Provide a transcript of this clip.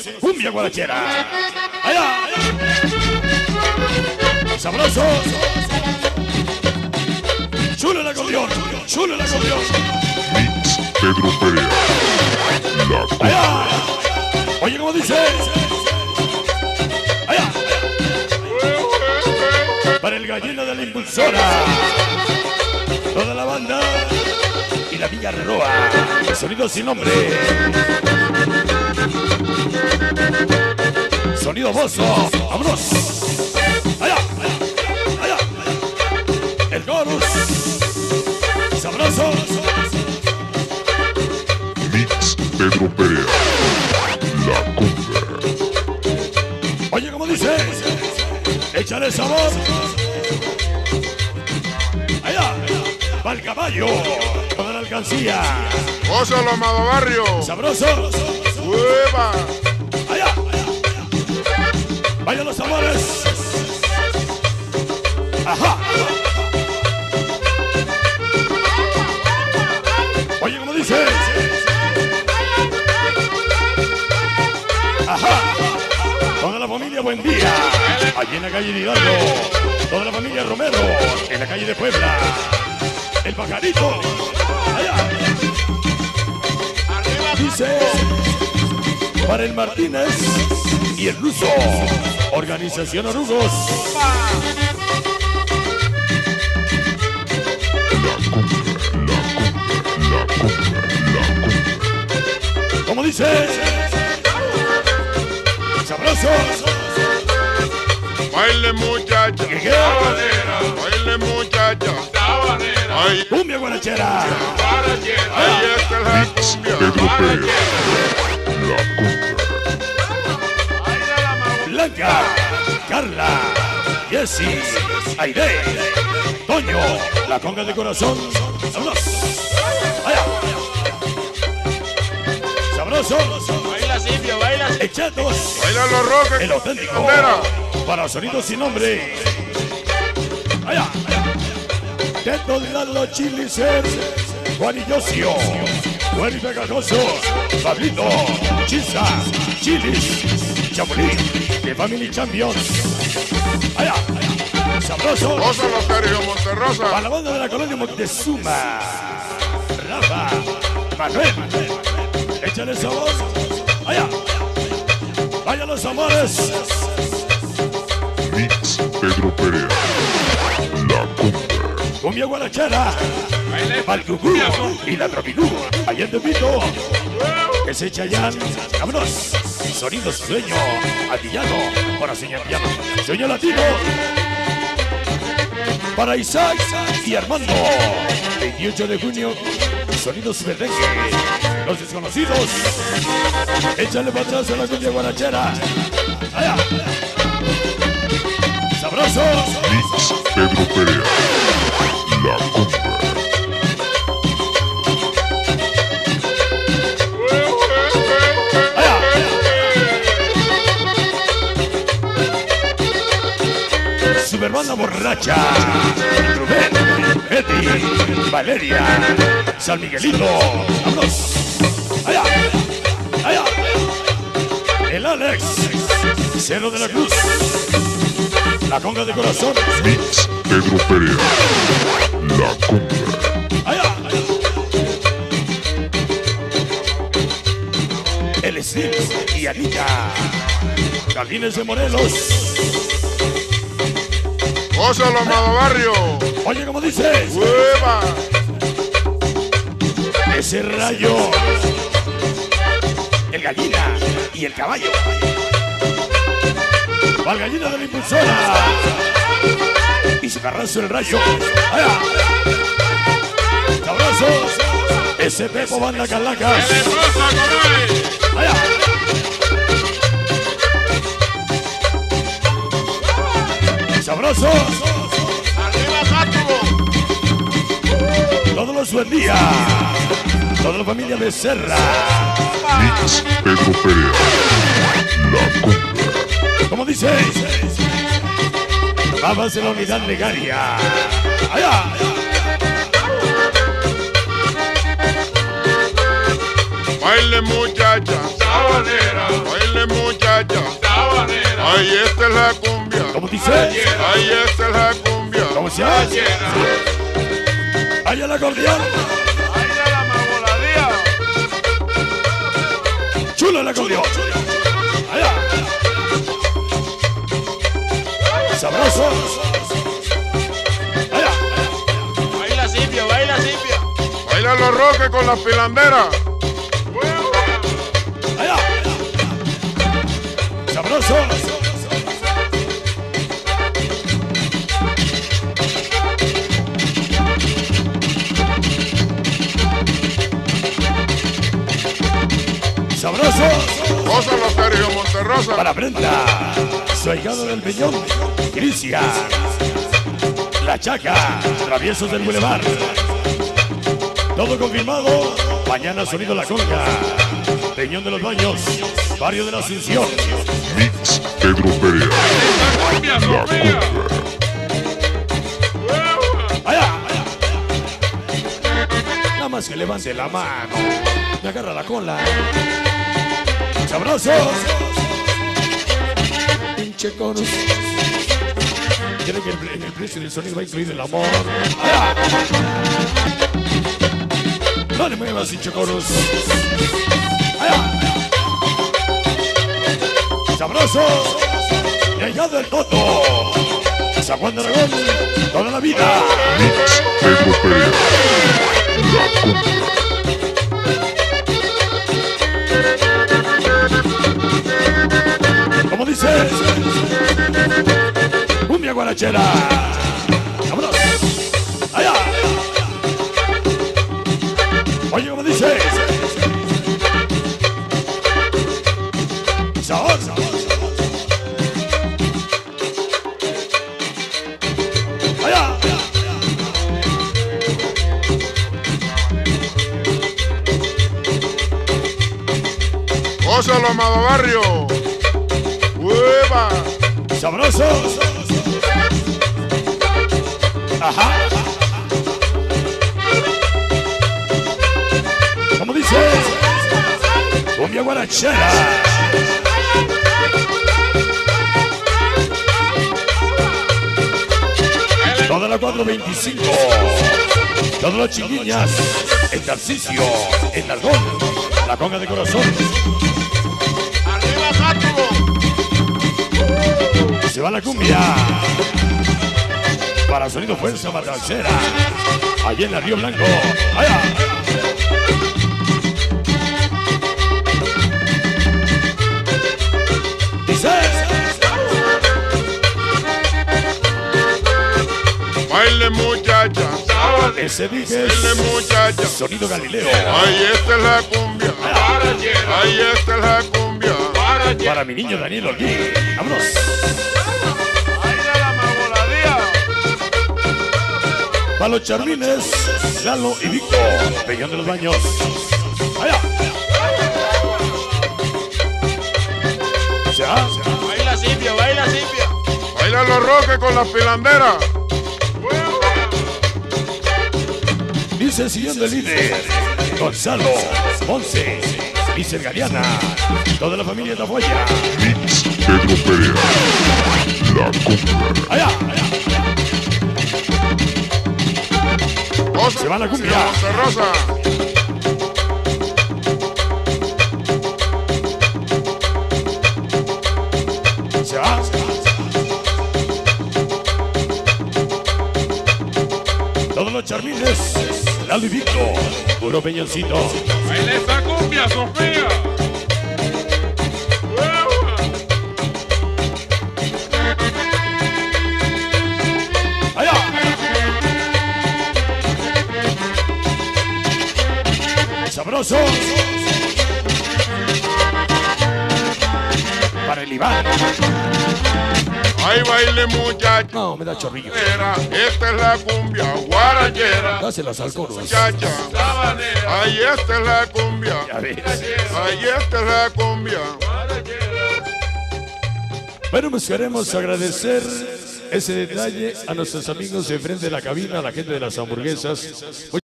cumbia guarachera. Allá, allá. Sabroso. Chulo el acordeón, chulo el acordeón. Mix Pedro Perea. La cumbia. Allá. Oye, ¿cómo dice? Allá. Para el gallino de la impulsora. Toda la banda y la Villa Roa. Sonido sin nombre. Sonido bozo. Vámonos. Allá, allá, allá, allá. El chorus. Sabroso. Mix Pedro Perea. La cumbia. Oye, ¿cómo dice? Échale sabor. Allá, va el caballo. Toda la alcancía. Gózalo, amado barrio. Sabroso. ¡Hueva! Allá, allá. Vaya los sabores. Ajá. Oye, ¿cómo dice? Ajá. Toda la familia, buen día. Allí en la calle de Hidalgo. Toda la familia Romero. En la calle de Puebla. El pajarito. Allá. Dice. Para el Martínez y el ruso. Organización Orugos. ¿Cómo dice? Sabroso. Baile muchacha. ¿Qué? Baile muchacha. Ay, Cumbia guarachera. ahí está la Mix cumbia. Pedro Perea. La cumbia. Blanca, Carla, Jessie, Aide, Toño, la conga de corazón. Vámonos. Allá. Sabroso. Baila Silvio, baila. Echados. Baila los roques. El auténtico. Bandera. Para sonidos sin nombre. Allá. Teto de Lalo Chilicer. Juan y Josio. Juan y Pegajoso. Pablito. Chisa. Chilis. Chapulín. De Family Champions. Allá. Sabroso. Gózalo, Sergio Para Monterrosa. la banda de la colonia Moctezuma. Rafa. Manuel. Échale sabor. Allá. Vaya los amores. Mix Pedro Perea. La cumbia. Cumbia guarachera. Palcucú y la Tropicú. Allá en Tepito. Ese Chayán. Vámonos. Sonido sueño. Antillano. Para sueño antillano. Sueño latino. Para Isaac y Armando. 28 de junio. Sonidos merengue. Los desconocidos. Échale para atrás a la cumbia guarachera. Allá. Sabroso. Mix Pedro Perea. La cumbia. Allá. Superbanda borracha. Rubén, Betty, Valeria, San Miguelito. Vámonos. Allá. Allá. El Alex. Cero de la Cruz. La conga de corazón. Mix Pedro Perea. La cumbia. Allá. El Steve y Anita. Jardines de Morelos. Gózalo, amado barrio. Oye, ¿cómo dices? ¡Hueva! Ese rayo. El gallina y el caballo. Va el gallina de la impulsora. Y su carrazo el rayo. ¡Allá! ¡Sabroso! Ese Pepo Banda Calacas. ¡Allá! ¡Sabroso! Arriba, Mátubo. Todos los buen día. Toda la familia Becerra. Mix Pedro Perea. La cumbia. ¿Cómo dice? Babas de la unidad legaria. ¡Allá! Baile muchacha. Sabanera. Baile muchacha. la cumbia. ¿Cómo dice? Ahí esta es la cumbia. ¿Cómo se llama? Allá la acordeón. Ahí está la mamoladía. Chula la acordeón. Allá. Sabroso. Allá. Baila Silvia, baila Silvia. Baila los roques con las pilanderas. Allá. Sabroso. Sabroso. Goza los Sergio Monterrosa. Para Brenda, su ahijado del Peñón, Cristian, La Chaca, Traviesos del Boulevard. Todo confirmado, mañana sonido La Conga, Peñón de los Baños, Barrio de la Asunción. Mix Pedro Perea. La cumbia. Allá, allá. Nada más que levante la mano, me agarra la cola. Sabroso. Pinche coros. Quiere que en el precio del sonido va a incluir el amor. ¡Allá! No le muevas, pinche coros. ¡Allá! Sabroso. Y allá del Toto. San Juan de Aragón. Toda la vida. Mix Pedro Perea. La cumbia. ¿Cómo dice? Cumbia guarachera. ¡Vámonos! ¡Allá! Oye, ¿cómo dice? ¡Sabor! ¡Allá! Gózalo, amado barrio. ¡Hueva! ¡Sabroso! ¡Ajá! ¿Cómo dice? Cumbia guarachera. Toda la 425. Todas las chiquillas. El Tarcisio. El Nargón. La Conga de Corazón. Arriba Cátulo. Se va la cumbia. Para sonido fuerza matracera. Allí en el Río Blanco. Allá. Dice. Baile muchacha. Ese dije. Baile muchacha. Sonido Galileo. Ahí esta es la cumbia. Ahí esta es la cumbia. Para mi niño Daniel Olguín. Vámonos. Ahí está la mamoladía. Para los Charmines, Lalo y Víctor. Peñón de los Baños. Allá. Ya. Baila Silvia, baila Silvia. Baila los roques con las pilanderas. Dice siguiendo el líder. Gonzalo, Ponce, Licer Galeana. Toda la familia de Tafoya. Mix Pedro Perea. La cumbia. Allá, allá. Goza, Se va la cumbia. Monterrosa. Se va. Todos los Charmines. Lalo y Víctor. Puro peñoncito. Baila esa cumbia, Sofía. Allá. Sabroso. Para el Iván. Ay, baile muchacha. No, me da chorrillo. Esta es la cumbia guarachera. Dáselas al coro. Muchacha. Ay, esta es la cumbia. Ya ves. Ay, esta es la cumbia. Bueno, pues queremos agradecer ese detalle a nuestros amigos de frente de la cabina, a la gente de las hamburguesas.